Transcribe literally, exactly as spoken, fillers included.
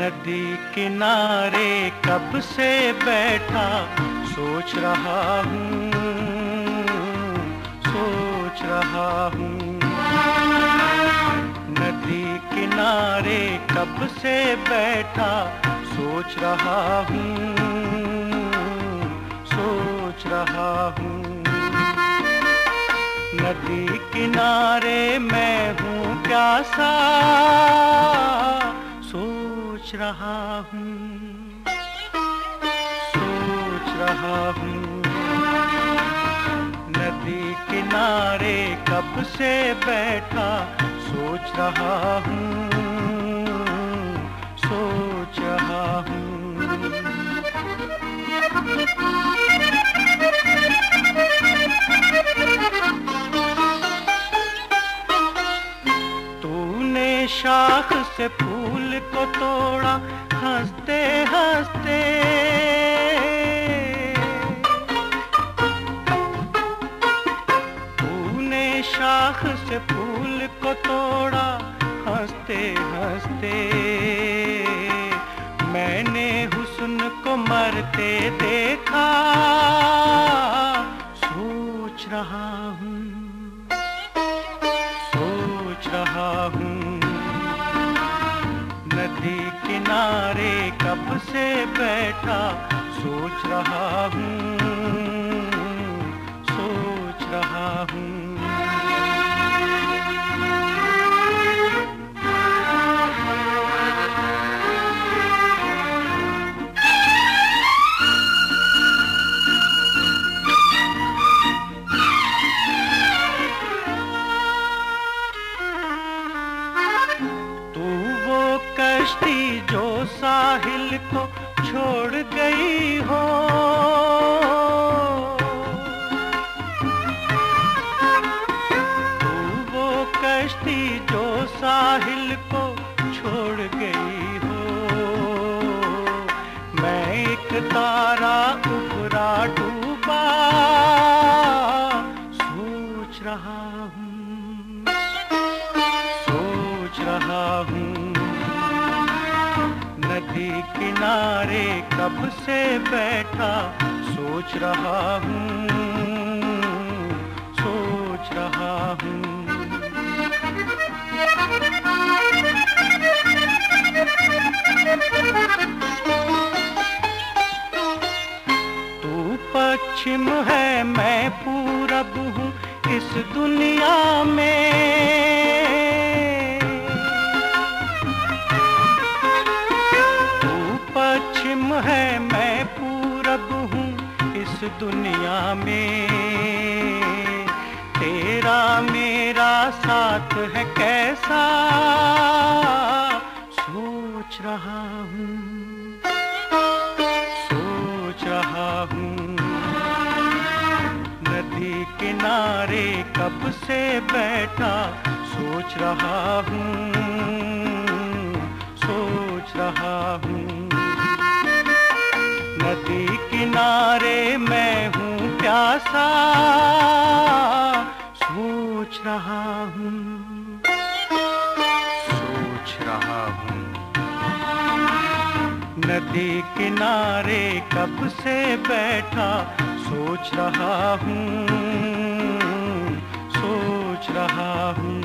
नदी किनारे कब से बैठा सोच रहा हूँ, सोच रहा हूँ। नदी किनारे कब से बैठा सोच रहा हूँ, सोच रहा हूँ। नदी किनारे मैं हूँ प्यासा सोच रहा हूँ, सोच रहा हूँ। नदी किनारे कब से बैठा सोच रहा हूँ, सोच रहा हूँ। तूने शाख से फूल को तोड़ा हंसते हंसते, तूने शाख से फूल को तोड़ा हंसते हंसते। मैंने हुस्न को मरते देखा सोच रहा हूँ, सोच रहा हूँ। नदी किनारे कब से बैठा सोच रहा हूँ, सोच रहा हूँ। कश्ती जो साहिल को छोड़ गई हो, तू वो कश्ती जो साहिल को छोड़ गई हो। मैं एक तारा उभरा डूबा सोच रहा हूँ, सोच रहा हूँ। नदी किनारे कब से बैठा सोच रहा हूँ, सोच रहा हूँ। तू पश्चिम है मैं पूरब हूँ इस दुनिया में। पश्चिम है मैं पूरब हूँ इस दुनिया में। तेरा मेरा साथ है कैसा सोच रहा हूँ, सोच रहा हूँ। नदी किनारे कब से बैठा सोच रहा हूँ, सोच रहा हूँ। नदी किनारे मैं हूँ प्यासा सोच रहा हूँ, सोच रहा हूँ। नदी किनारे कब से बैठा सोच रहा हूँ, सोच रहा हूँ।